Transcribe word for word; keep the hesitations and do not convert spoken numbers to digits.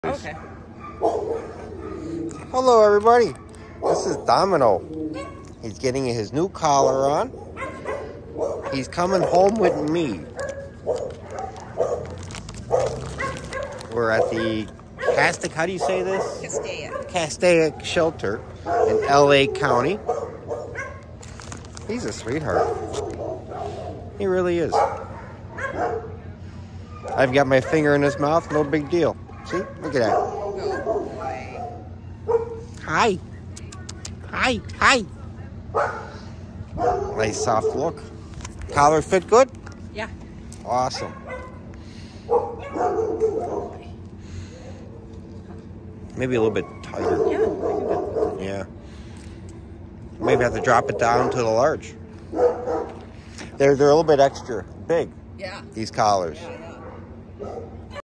Okay. Hello, everybody. This is Domino. He's getting his new collar on. He's coming home with me. We're at the Castaic, how do you say this? Castaic. Castaic shelter in L A County. He's a sweetheart. He really is. I've got my finger in his mouth, no big deal. See? Look at that. Oh boy. Hi. Hi. Hi. Nice soft look. Collar fit good? Yeah. Awesome. Maybe a little bit tighter. Yeah. I think that's Yeah. Maybe have to drop it down to the large. They're they're a little bit extra big. Yeah. These collars. Yeah, yeah.